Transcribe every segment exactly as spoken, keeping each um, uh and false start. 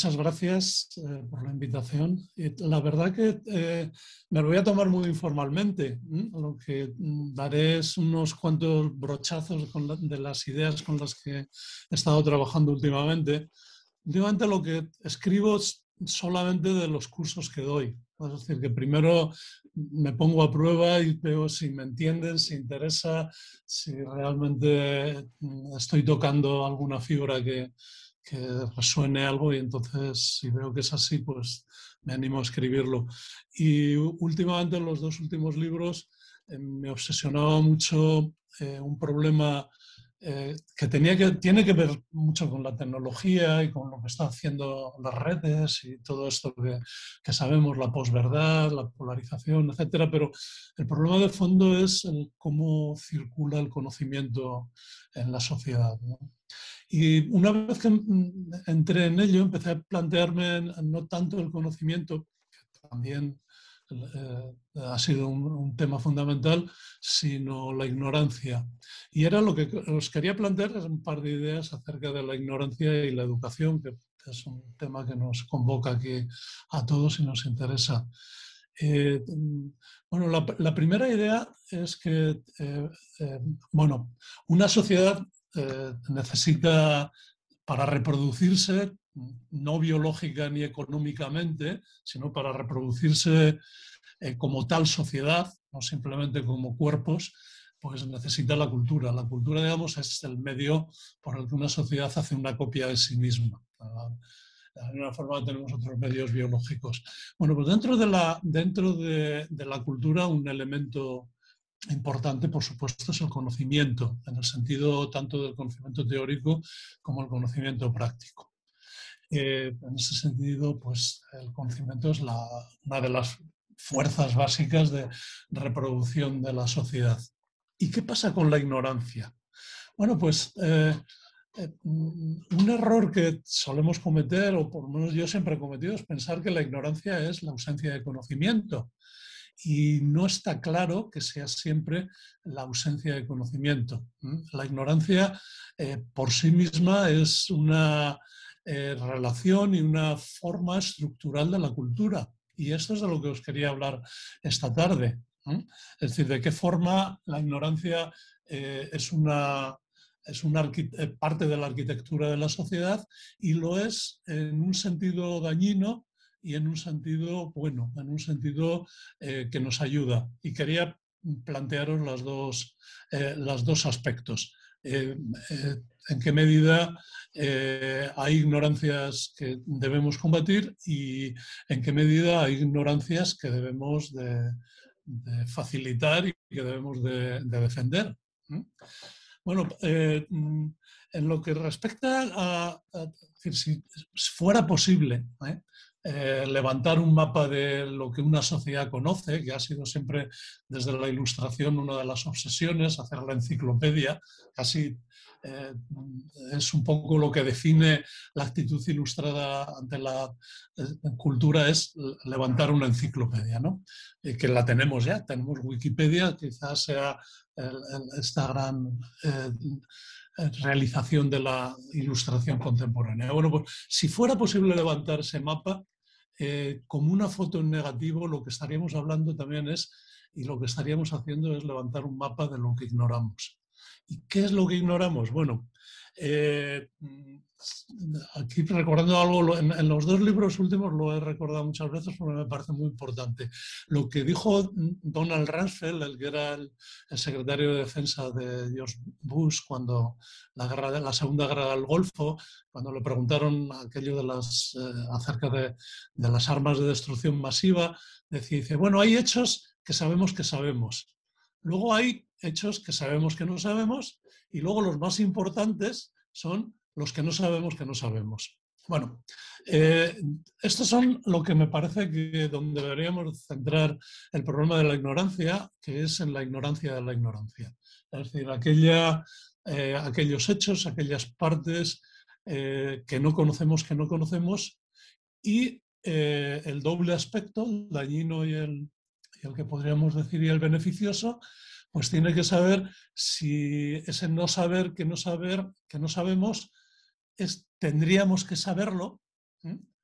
muchas gracias eh, por la invitación. Y la verdad que eh, me lo voy a tomar muy informalmente. ¿m? Lo que mm, daré es unos cuantos brochazos con la, de las ideas con las que he estado trabajando últimamente. Últimamente lo que escribo es solamente de los cursos que doy. Es decir, que primero me pongo a prueba y veo si me entienden, si interesa, si realmente estoy tocando alguna fibra que, que resuene algo, y entonces si veo que es así, pues me animo a escribirlo. Y últimamente en los dos últimos libros eh, me obsesionaba mucho eh, un problema eh, que, tenía que tiene que ver mucho con la tecnología y con lo que están haciendo las redes y todo esto que, que sabemos, la posverdad, la polarización, etcétera, pero el problema de fondo es el cómo circula el conocimiento en la sociedad, ¿no? Y una vez que entré en ello, empecé a plantearme no tanto el conocimiento, que también eh, ha sido un, un tema fundamental, sino la ignorancia. Y era lo que os quería plantear, es un par de ideas acerca de la ignorancia y la educación, que es un tema que nos convoca aquí a todos y nos interesa. Eh, bueno, la, la, primera idea es que, eh, eh, bueno, una sociedad eh, necesita, para reproducirse, no biológica ni económicamente, sino para reproducirse eh, como tal sociedad, no simplemente como cuerpos, pues necesita la cultura. La cultura, digamos, es el medio por el que una sociedad hace una copia de sí misma. De alguna forma tenemos otros medios biológicos. Bueno, pues dentro de la, dentro de, de la cultura un elemento importante, por supuesto, es el conocimiento, en el sentido tanto del conocimiento teórico como el conocimiento práctico. Eh, en ese sentido, pues el conocimiento es la, una de las fuerzas básicas de reproducción de la sociedad. ¿Y qué pasa con la ignorancia? Bueno, pues eh, eh, un error que solemos cometer, o por lo menos yo siempre he cometido, es pensar que la ignorancia es la ausencia de conocimiento. Y no está claro que sea siempre la ausencia de conocimiento. La ignorancia eh, por sí misma es una eh, relación y una forma estructural de la cultura. Y esto es de lo que os quería hablar esta tarde. ¿eh? Es decir, de qué forma la ignorancia eh, es una, es una parte de la arquitectura de la sociedad, y lo es en un sentido dañino y en un sentido bueno, en un sentido eh, que nos ayuda. Y quería plantearos las dos, eh, los dos aspectos. Eh, eh, en qué medida eh, hay ignorancias que debemos combatir y en qué medida hay ignorancias que debemos de, de facilitar y que debemos de, de defender. ¿Mm? Bueno, eh, en lo que respecta a, a decir, si fuera posible ¿eh? Eh, levantar un mapa de lo que una sociedad conoce, que ha sido siempre desde la Ilustración una de las obsesiones, hacer la enciclopedia, casi eh, es un poco lo que define la actitud ilustrada ante la eh, cultura, es levantar una enciclopedia, ¿no? Eh, que la tenemos ya, tenemos Wikipedia, quizás sea el, el, esta gran eh, realización de la ilustración contemporánea. Bueno, pues si fuera posible levantar ese mapa, eh, como una foto en negativo, lo que estaríamos hablando también es, y lo que estaríamos haciendo es levantar un mapa de lo que ignoramos. ¿Y qué es lo que ignoramos? Bueno, eh, aquí recordando algo, en, en los dos libros últimos lo he recordado muchas veces porque me parece muy importante. Lo que dijo Donald Rumsfeld, el que era el, el secretario de Defensa de George Bush cuando la, guerra de, la Segunda Guerra del Golfo, cuando le preguntaron aquello de las, eh, acerca de, de las armas de destrucción masiva, decía, dice, bueno, hay hechos que sabemos que sabemos. Luego hay hechos que sabemos que no sabemos, y luego los más importantes son los que no sabemos que no sabemos. Bueno, eh, estos son lo que me parece que donde deberíamos centrar el problema de la ignorancia, que es en la ignorancia de la ignorancia. Es decir, aquella, eh, aquellos hechos, aquellas partes eh, que no conocemos, que no conocemos, y eh, el doble aspecto, el dañino y el, y el que podríamos decir y el beneficioso, pues tiene que saber si ese no saber que no saber, que no sabemos, es, tendríamos que saberlo, ¿eh?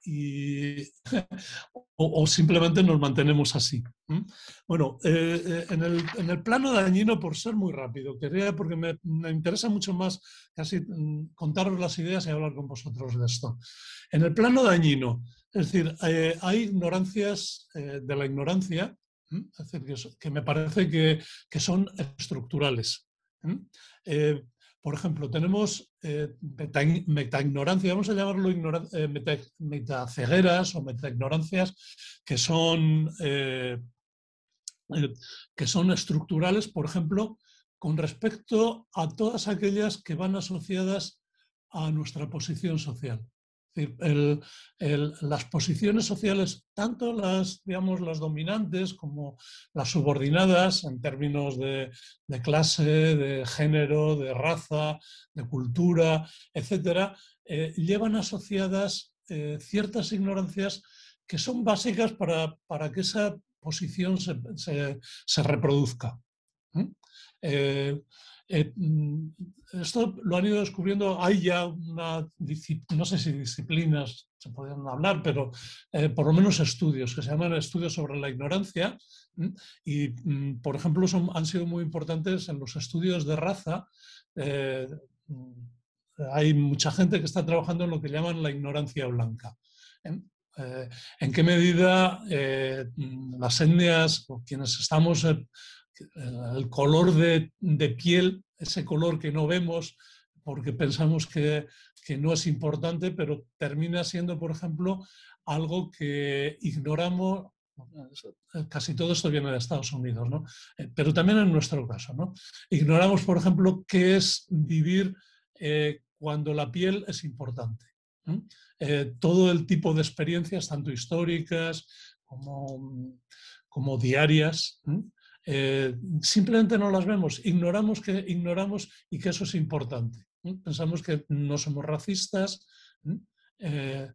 y, o, o simplemente nos mantenemos así. ¿Mm? Bueno, eh, eh, en, el, en el plano dañino, por ser muy rápido, quería, porque me, me interesa mucho más casi mm, contaros las ideas y hablar con vosotros de esto. En el plano dañino, es decir, eh, hay ignorancias eh, de la ignorancia, ¿Mm? Es decir, que, que me parece que, que son estructurales. ¿Mm? Eh, por ejemplo, tenemos eh, meta, metaignorancia, vamos a llamarlo ignora, eh, meta, metacegueras o metaignorancias que son, eh, eh, que son estructurales, por ejemplo, con respecto a todas aquellas que van asociadas a nuestra posición social. Es decir, el, el, las posiciones sociales, tanto las, digamos, las dominantes como las subordinadas en términos de, de clase, de género, de raza, de cultura, etcétera, eh, llevan asociadas eh, ciertas ignorancias que son básicas para, para que esa posición se, se, se reproduzca. ¿Mm? Eh, eh, esto lo han ido descubriendo, hay ya una, no sé si disciplinas se podrían hablar, pero eh, por lo menos estudios que se llaman estudios sobre la ignorancia. ¿Mm? Y, por ejemplo, son, han sido muy importantes en los estudios de raza. Eh, hay mucha gente que está trabajando en lo que llaman la ignorancia blanca. ¿Eh? Eh, ¿En qué medida eh, las etnias o quienes estamos, eh, el color de, de, piel, ese color que no vemos porque pensamos que, que no es importante, pero termina siendo, por ejemplo, algo que ignoramos? Casi todo esto viene de Estados Unidos, ¿no? Pero también en nuestro caso, ¿no? Ignoramos, por ejemplo, qué es vivir eh, cuando la piel es importante. ¿Mm? Eh, todo el tipo de experiencias, tanto históricas como, como diarias, eh, simplemente no las vemos, ignoramos que, ignoramos y que eso es importante. ¿Mm? Pensamos que no somos racistas. Eh,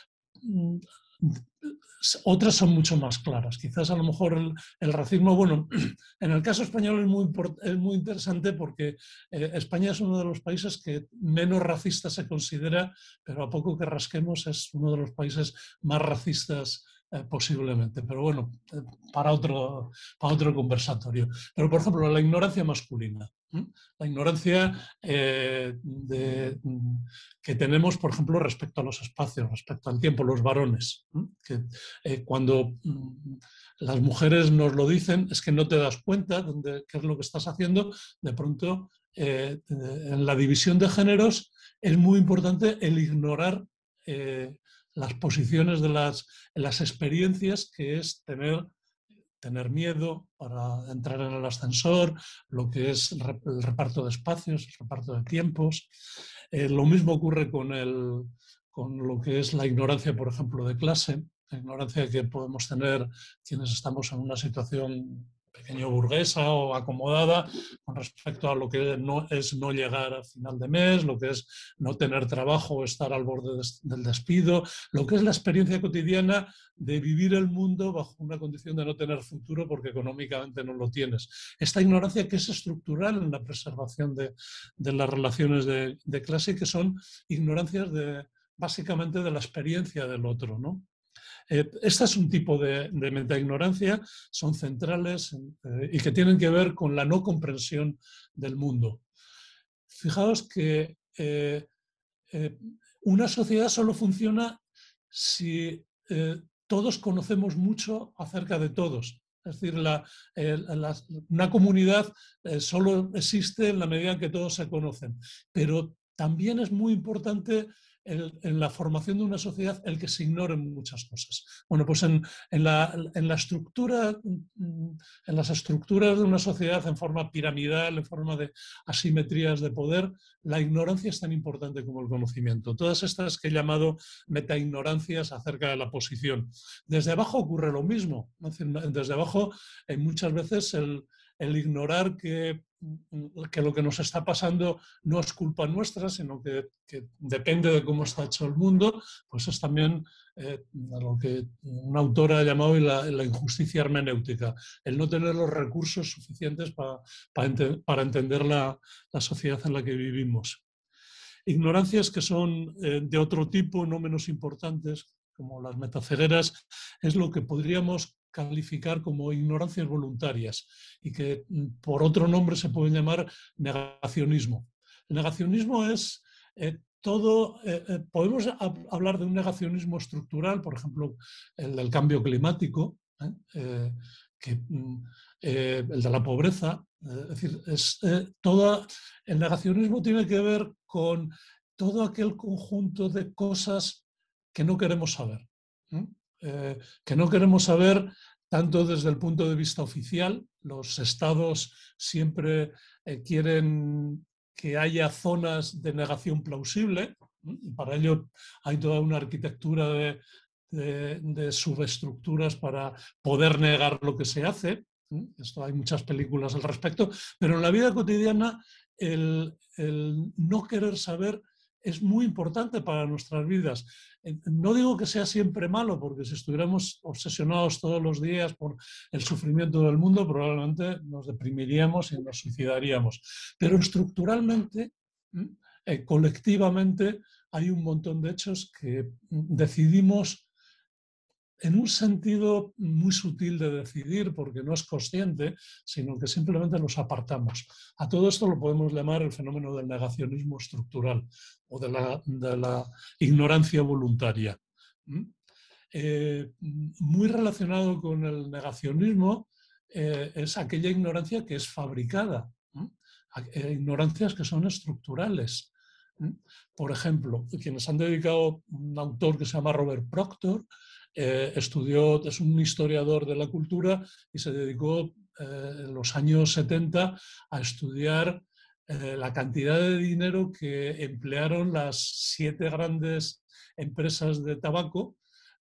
otras son mucho más claras. Quizás a lo mejor el, el racismo, bueno, en el caso español es muy, es muy interesante porque eh, España es uno de los países que menos racista se considera, pero a poco que rasquemos es uno de los países más racistas eh, posiblemente. Pero bueno, eh, para, otro, para otro conversatorio. Pero por ejemplo, la ignorancia masculina. ¿eh? La ignorancia eh, de, que tenemos, por ejemplo, respecto a los espacios, respecto al tiempo, los varones. ¿eh? Que, eh, cuando mm, las mujeres nos lo dicen, es que no te das cuenta de qué es lo que estás haciendo. De pronto, eh, en la división de géneros es muy importante el ignorar eh, las posiciones de las, las experiencias, que es tener, tener miedo para entrar en el ascensor, lo que es el reparto de espacios, el reparto de tiempos. Eh, lo mismo ocurre con, el, con lo que es la ignorancia, por ejemplo, de clase. La ignorancia que podemos tener quienes estamos en una situación pequeño burguesa o acomodada con respecto a lo que no es no llegar a final de mes, lo que es no tener trabajo o estar al borde del despido, lo que es la experiencia cotidiana de vivir el mundo bajo una condición de no tener futuro porque económicamente no lo tienes. Esta ignorancia que es estructural en la preservación de, de las relaciones de, de clase, que son ignorancias de, básicamente de la experiencia del otro, ¿no? Eh, este es un tipo de, de metaignorancia, son centrales eh, y que tienen que ver con la no comprensión del mundo. Fijaos que eh, eh, una sociedad solo funciona si eh, todos conocemos mucho acerca de todos. Es decir, la, eh, la, una comunidad eh, solo existe en la medida en que todos se conocen. Pero también es muy importante el, en la formación de una sociedad el que se ignoren muchas cosas. Bueno, pues en, en, la, en, la estructura, en las estructuras de una sociedad en forma piramidal, en forma de asimetrías de poder, la ignorancia es tan importante como el conocimiento. Todas estas que he llamado metaignorancias acerca de la posición. Desde abajo ocurre lo mismo. Desde abajo, eh, muchas veces el, el ignorar que, que lo que nos está pasando no es culpa nuestra, sino que, que depende de cómo está hecho el mundo, pues es también eh, lo que una autora ha llamado la, la injusticia hermenéutica, el no tener los recursos suficientes para, para, ente, para entender la, la sociedad en la que vivimos. Ignorancias que son eh, de otro tipo, no menos importantes, como las metacereras, es lo que podríamos calificar como ignorancias voluntarias y que por otro nombre se puede llamar negacionismo. El negacionismo es eh, todo, eh, eh, podemos hablar de un negacionismo estructural, por ejemplo, el del cambio climático, ¿eh? Eh, que, eh, el de la pobreza, eh, es decir, es, eh, toda, el negacionismo tiene que ver con todo aquel conjunto de cosas que no queremos saber, ¿eh? Eh, que no queremos saber tanto desde el punto de vista oficial. Los estados siempre eh, quieren que haya zonas de negación plausible, ¿eh? Y para ello hay toda una arquitectura de, de, de subestructuras para poder negar lo que se hace. ¿eh? Esto hay muchas películas al respecto, pero en la vida cotidiana el, el no querer saber es muy importante para nuestras vidas. No digo que sea siempre malo, porque si estuviéramos obsesionados todos los días por el sufrimiento del mundo, probablemente nos deprimiríamos y nos suicidaríamos. Pero estructuralmente, eh, colectivamente, hay un montón de hechos que decidimos en un sentido muy sutil de decidir, porque no es consciente, sino que simplemente los apartamos. A todo esto lo podemos llamar el fenómeno del negacionismo estructural o de la, de la ignorancia voluntaria. ¿Mm? Eh, muy relacionado con el negacionismo eh, es aquella ignorancia que es fabricada, ¿Mm? eh, ignorancias que son estructurales. ¿Mm? Por ejemplo, quienes han dedicado, un autor que se llama Robert Proctor, Eh, estudió, es un historiador de la cultura y se dedicó eh, en los años setenta a estudiar eh, la cantidad de dinero que emplearon las siete grandes empresas de tabaco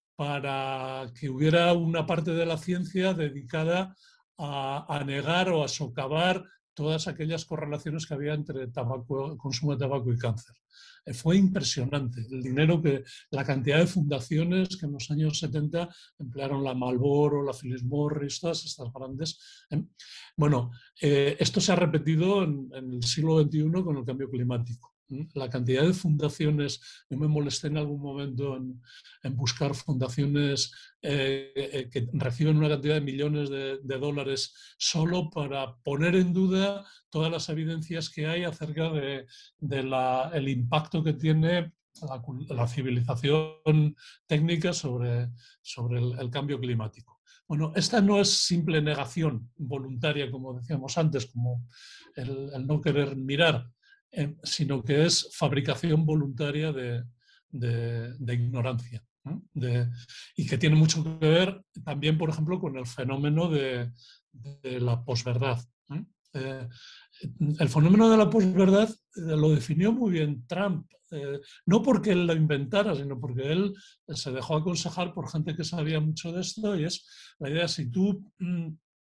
para que hubiera una parte de la ciencia dedicada a, a negar o a socavar todas aquellas correlaciones que había entre tabaco, consumo de tabaco y cáncer. Eh, fue impresionante el dinero que, la cantidad de fundaciones que en los años setenta emplearon la Marlboro, la Philip Morris, todas estas grandes. Eh, bueno, eh, esto se ha repetido en, en el siglo veintiuno con el cambio climático. La cantidad de fundaciones, yo me molesté en algún momento en, en buscar fundaciones eh, que reciben una cantidad de millones de, de dólares solo para poner en duda todas las evidencias que hay acerca de, de la, el impacto que tiene la, la civilización técnica sobre, sobre el, el cambio climático. Bueno, esta no es simple negación voluntaria, como decíamos antes, como el, el no querer mirar, eh, sino que es fabricación voluntaria de, de, de ignorancia. ¿eh? De, y que tiene mucho que ver también, por ejemplo, con el fenómeno de, de la posverdad. ¿eh? Eh, el fenómeno de la posverdad eh, lo definió muy bien Trump, eh, no porque él lo inventara, sino porque él se dejó aconsejar por gente que sabía mucho de esto, y es la idea, si tú mmm,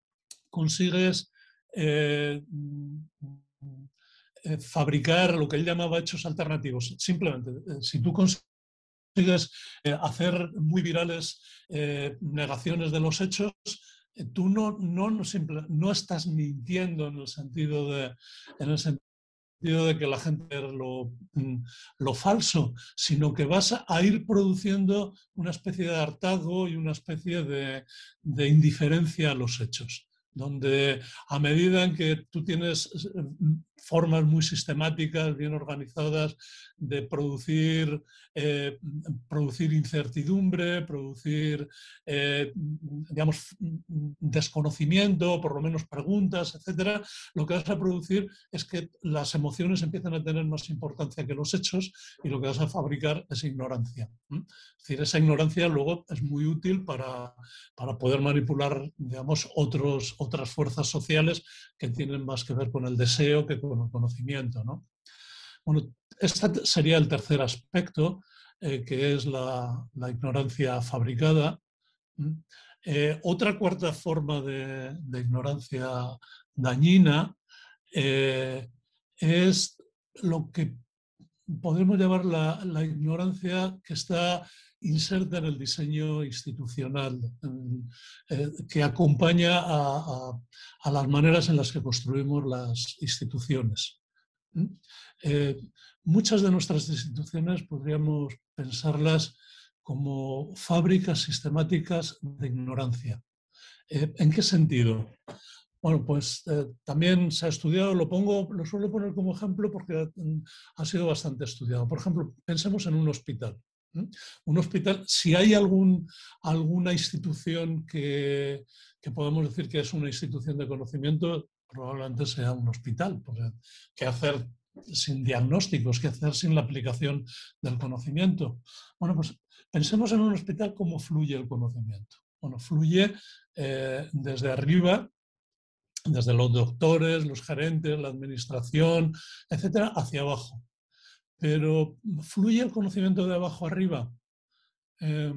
consigues eh, eh, fabricar lo que él llamaba hechos alternativos, simplemente, eh, si tú consigues eh, hacer muy virales eh, negaciones de los hechos, eh, tú no, no, no, simple, no estás mintiendo en el sentido de, en el sentido de que la gente lo, lo falso, sino que vas a ir produciendo una especie de hartazgo y una especie de, de indiferencia a los hechos, donde a medida en que tú tienes formas muy sistemáticas, bien organizadas, de producir, eh, producir incertidumbre, producir, eh, digamos, desconocimiento, por lo menos preguntas, etcétera, lo que vas a producir es que las emociones empiezan a tener más importancia que los hechos, y lo que vas a fabricar es ignorancia. Es decir, esa ignorancia luego es muy útil para, para poder manipular, digamos, otros, otras fuerzas sociales que tienen más que ver con el deseo que con el conocimiento, ¿no? Bueno, este sería el tercer aspecto, eh, que es la, la ignorancia fabricada. Eh, otra cuarta forma de, de ignorancia dañina eh, es lo que podemos llamar la, la ignorancia que está inserta en el diseño institucional, eh, que acompaña a, a, a las maneras en las que construimos las instituciones. Eh, muchas de nuestras instituciones podríamos pensarlas como fábricas sistemáticas de ignorancia. Eh, ¿En qué sentido? Bueno, pues eh, también se ha estudiado, lo pongo, lo suelo poner como ejemplo porque mm, ha sido bastante estudiado. Por ejemplo, pensemos en un hospital. ¿eh? Un hospital, si hay algún, alguna institución que, que podemos decir que es una institución de conocimiento, probablemente sea un hospital, porque ¿qué hacer sin diagnósticos? ¿Qué hacer sin la aplicación del conocimiento? Bueno, pues pensemos en un hospital cómo fluye el conocimiento. Bueno, fluye eh, desde arriba, desde los doctores, los gerentes, la administración, etcétera, hacia abajo. Pero ¿fluye el conocimiento de abajo arriba? Eh,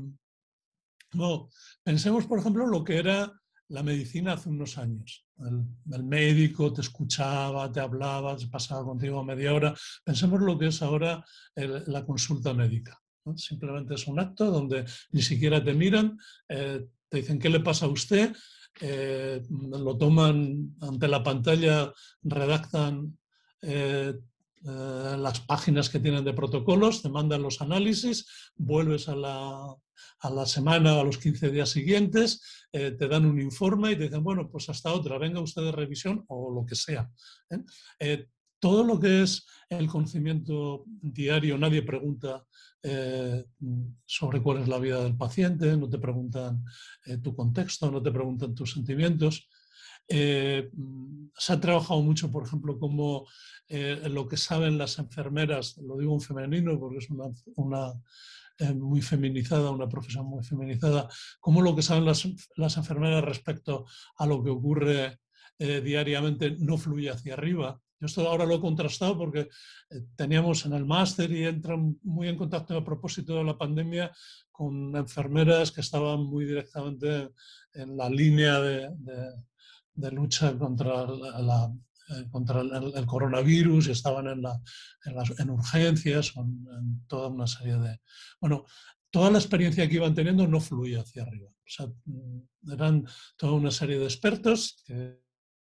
no. Pensemos, por ejemplo, lo que era la medicina hace unos años. El, el médico te escuchaba, te hablaba, se pasaba contigo media hora. Pensemos lo que es ahora el, la consulta médica, ¿no? Simplemente es un acto donde ni siquiera te miran, eh, te dicen qué le pasa a usted, eh, lo toman ante la pantalla, redactan eh, eh, las páginas que tienen de protocolos, te mandan los análisis, vuelves a la, a la semana, a los quince días siguientes, eh, te dan un informe y te dicen, bueno, pues hasta otra, venga usted de revisión o lo que sea. ¿eh? Eh, todo lo que es el conocimiento diario, nadie pregunta eh, sobre cuál es la vida del paciente, no te preguntan eh, tu contexto, no te preguntan tus sentimientos. Eh, se ha trabajado mucho, por ejemplo, como eh, lo que saben las enfermeras, lo digo en femenino porque es una, una eh, muy feminizada, una profesión muy feminizada, como lo que saben las, las enfermeras respecto a lo que ocurre eh, diariamente no fluye hacia arriba. Yo esto ahora lo he contrastado porque eh, teníamos en el máster y entran muy en contacto a propósito de la pandemia con enfermeras que estaban muy directamente en la línea de, de, de lucha contra la, la contra el, el, coronavirus y estaban en, la, en, las, en urgencias, en, en toda una serie de... Bueno, toda la experiencia que iban teniendo no fluía hacia arriba. O sea, eran toda una serie de expertos que,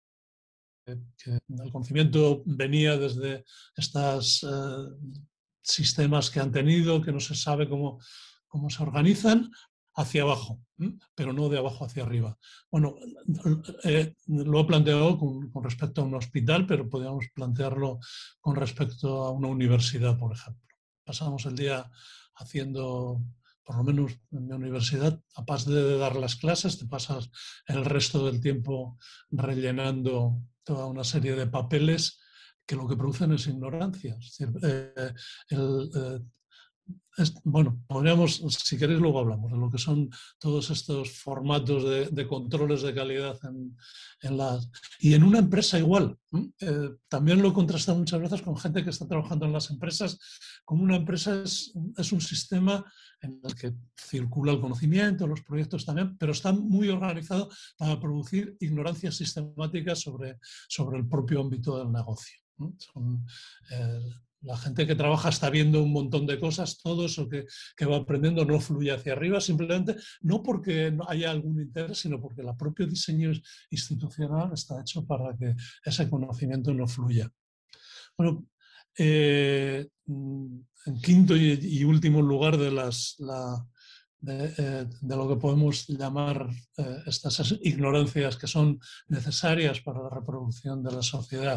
que el conocimiento venía desde estos eh, sistemas que han tenido, que no se sabe cómo, cómo se organizan, hacia abajo, pero no de abajo hacia arriba. Bueno, eh, lo he planteado con, con respecto a un hospital, pero podríamos plantearlo con respecto a una universidad, por ejemplo. Pasamos el día haciendo, por lo menos en mi universidad, aparte de dar las clases, te pasas el resto del tiempo rellenando toda una serie de papeles que lo que producen es ignorancia. Es decir, eh, el, eh, es, bueno, podríamos, si queréis luego hablamos de lo que son todos estos formatos de, de controles de calidad en, en las... Y en una empresa igual. Eh, también lo he contrastado muchas veces con gente que está trabajando en las empresas. Como una empresa es, es un sistema en el que circula el conocimiento, los proyectos también, pero está muy organizado para producir ignorancia sistemática sobre, sobre el propio ámbito del negocio. Son, eh, la gente que trabaja está viendo un montón de cosas, todo eso que, que va aprendiendo no fluye hacia arriba, simplemente no porque no haya algún interés, sino porque el propio diseño institucional está hecho para que ese conocimiento no fluya. Bueno, eh, en quinto y, y último lugar de, las, la, de, eh, de lo que podemos llamar eh, estas ignorancias que son necesarias para la reproducción de la sociedad.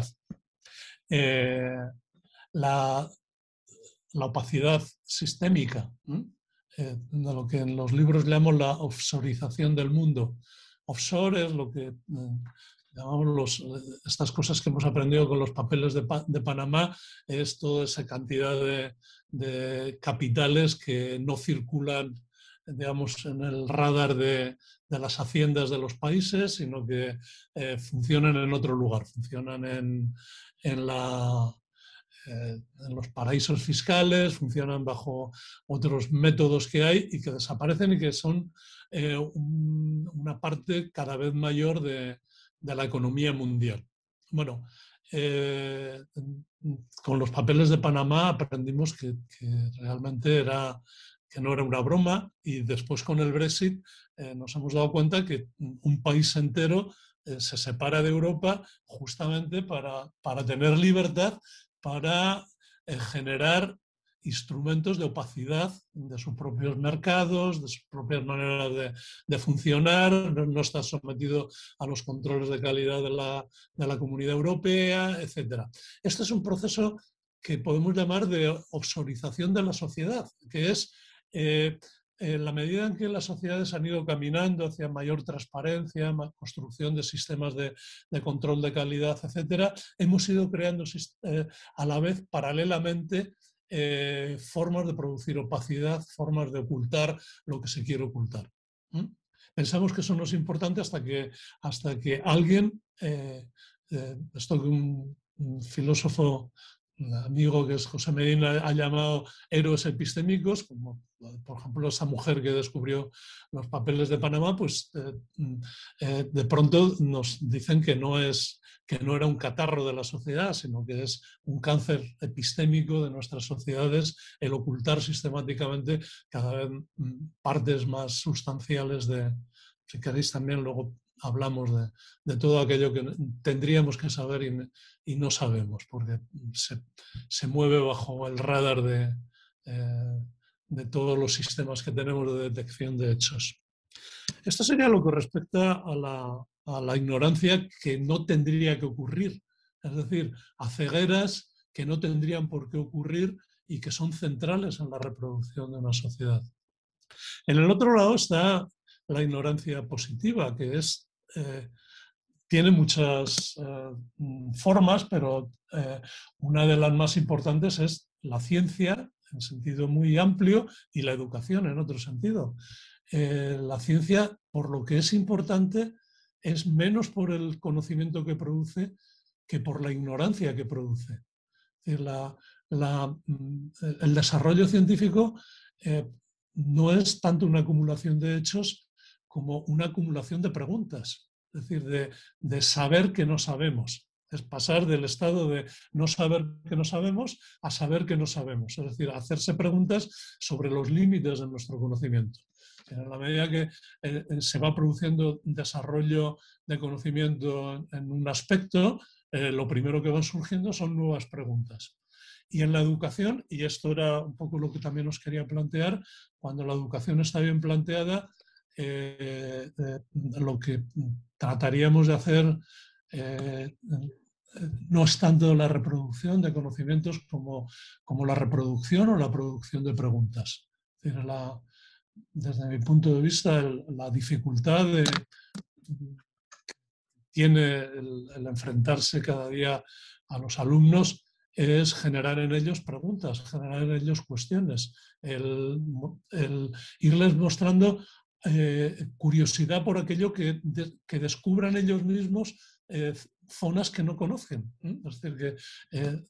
Eh, la, la opacidad sistémica, eh, de lo que en los libros llamamos la offshorización del mundo. Offshore es lo que eh, llamamos los, estas cosas que hemos aprendido con los papeles de, pa de Panamá, es toda esa cantidad de, de capitales que no circulan, digamos, en el radar de, de las haciendas de los países, sino que eh, funcionan en otro lugar, funcionan en, en la... Eh, en los paraísos fiscales, funcionan bajo otros métodos que hay y que desaparecen y que son eh, un, una parte cada vez mayor de, de la economía mundial. Bueno, eh, con los papeles de Panamá aprendimos que, que realmente era, que no era una broma y después con el Brexit eh, nos hemos dado cuenta que un país entero eh, se separa de Europa justamente para, para tener libertad, para eh, generar instrumentos de opacidad de sus propios mercados, de sus propias maneras de, de funcionar, no, no está sometido a los controles de calidad de la, de la Comunidad Europea, etcétera. Este es un proceso que podemos llamar de obsorización de la sociedad, que es eh, en la medida en que las sociedades han ido caminando hacia mayor transparencia, construcción de sistemas de, de control de calidad, etcétera, hemos ido creando eh, a la vez paralelamente eh, formas de producir opacidad, formas de ocultar lo que se quiere ocultar. ¿Mm? Pensamos que eso no es importante hasta que, hasta que alguien, eh, eh, esto que un, un filósofo, un amigo que es José Medina, ha llamado héroes epistémicos, como por ejemplo esa mujer que descubrió los papeles de Panamá, pues eh, eh, de pronto nos dicen que no, es, que no era un catarro de la sociedad, sino que es un cáncer epistémico de nuestras sociedades el ocultar sistemáticamente cada vez partes más sustanciales de, si queréis también luego hablamos de, de todo aquello que tendríamos que saber y, y no sabemos, porque se, se mueve bajo el radar de, eh, de todos los sistemas que tenemos de detección de hechos. Esto sería lo que respecta a la, a la ignorancia que no tendría que ocurrir, es decir, a cegueras que no tendrían por qué ocurrir y que son centrales en la reproducción de una sociedad. En el otro lado está la ignorancia positiva, que es, eh, tiene muchas eh, formas, pero eh, una de las más importantes es la ciencia, en sentido muy amplio, y la educación, en otro sentido. Eh, la ciencia, por lo que es importante, es menos por el conocimiento que produce que por la ignorancia que produce. Es decir, la, la, el desarrollo científico eh, no es tanto una acumulación de hechos como una acumulación de preguntas, es decir, de, de saber que no sabemos. Es pasar del estado de no saber que no sabemos a saber que no sabemos, es decir, hacerse preguntas sobre los límites de nuestro conocimiento. En la medida que eh, se va produciendo desarrollo de conocimiento en un aspecto, eh, lo primero que van surgiendo son nuevas preguntas. Y en la educación, y esto era un poco lo que también os quería plantear, cuando la educación está bien planteada, eh, eh, lo que trataríamos de hacer eh, no es tanto la reproducción de conocimientos como, como la reproducción o la producción de preguntas. Es decir, la, desde mi punto de vista, el, la dificultad de, tiene el, el enfrentarse cada día a los alumnos es generar en ellos preguntas, generar en ellos cuestiones, el, el irles mostrando eh, curiosidad por aquello que, de, que descubran ellos mismos eh, zonas que no conocen. ¿eh? Es decir, que eh,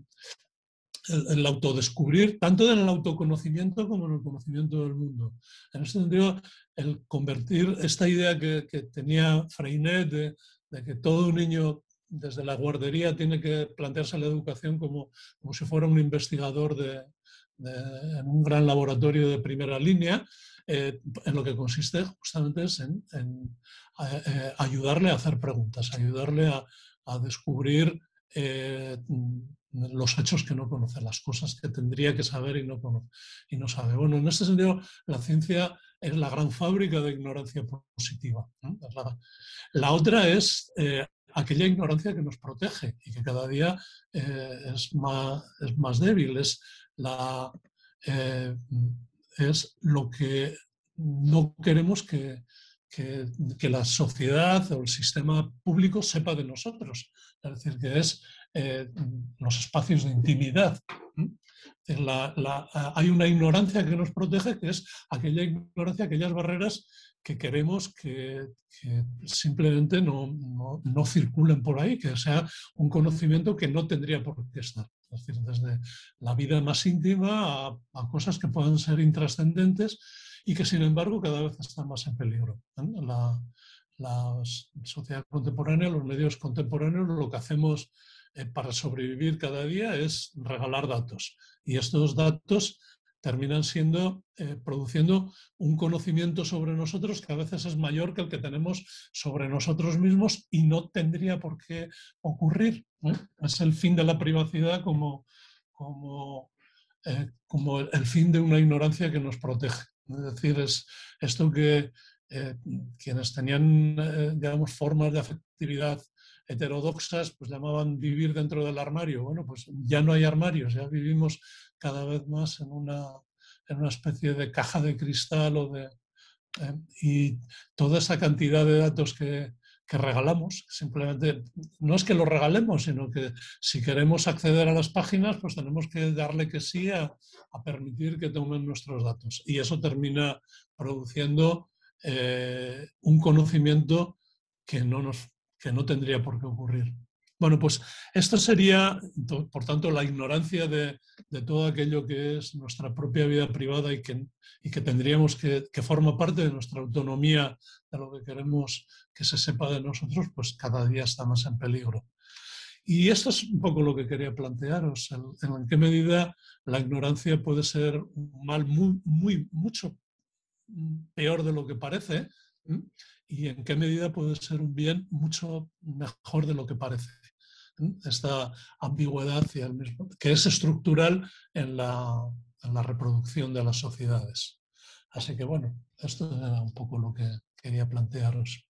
el, el autodescubrir, tanto en el autoconocimiento como en el conocimiento del mundo. En ese sentido, el convertir esta idea que, que tenía Freinet de, de que todo niño desde la guardería tiene que plantearse la educación como, como si fuera un investigador de, de, en un gran laboratorio de primera línea, eh, en lo que consiste justamente es en, en eh, ayudarle a hacer preguntas, ayudarle a, a descubrir eh, los hechos que no conoce, las cosas que tendría que saber y no conoce, y no sabe. Bueno, en este sentido, la ciencia es la gran fábrica de ignorancia positiva, ¿no? La, la otra es eh, aquella ignorancia que nos protege y que cada día eh, es, más, es más débil, es, la, eh, es lo que no queremos que, que, que la sociedad o el sistema público sepa de nosotros. Es decir, que es eh, los espacios de intimidad. La, la, hay una ignorancia que nos protege, que es aquella ignorancia, aquellas barreras que queremos que, que simplemente no, no, no circulen por ahí, que sea un conocimiento que no tendría por qué estar. Es decir, desde la vida más íntima a, a cosas que puedan ser intrascendentes y que, sin embargo, cada vez están más en peligro. ¿eh? La, la sociedad contemporánea, los medios contemporáneos, lo que hacemos eh, para sobrevivir cada día es regalar datos. Y estos datos terminan siendo, eh, produciendo un conocimiento sobre nosotros que a veces es mayor que el que tenemos sobre nosotros mismos y no tendría por qué ocurrir. ¿eh? Es el fin de la privacidad como, como eh, como el, el fin de una ignorancia que nos protege. Es decir, es esto que eh, quienes tenían, eh, digamos, formas de afectividad heterodoxas, pues llamaban vivir dentro del armario. Bueno, pues ya no hay armarios, ya vivimos cada vez más en una, en una especie de caja de cristal o de, eh, y toda esa cantidad de datos que, que regalamos, simplemente no es que los regalemos, sino que si queremos acceder a las páginas, pues tenemos que darle que sí a, a permitir que tomen nuestros datos. Y eso termina produciendo eh, un conocimiento que no, nos, que no tendría por qué ocurrir. Bueno, pues esto sería, por tanto, la ignorancia de, de todo aquello que es nuestra propia vida privada y que, y que tendríamos que, que forma parte de nuestra autonomía, de lo que queremos que se sepa de nosotros, pues cada día está más en peligro. Y esto es un poco lo que quería plantearos, en, en qué medida la ignorancia puede ser un mal muy, muy, mucho peor de lo que parece, ¿eh? Y en qué medida puede ser un bien mucho mejor de lo que parece. ¿Eh? Esta ambigüedad y el mismo, que es estructural en la, en la reproducción de las sociedades. Así que bueno, esto era un poco lo que quería plantearos.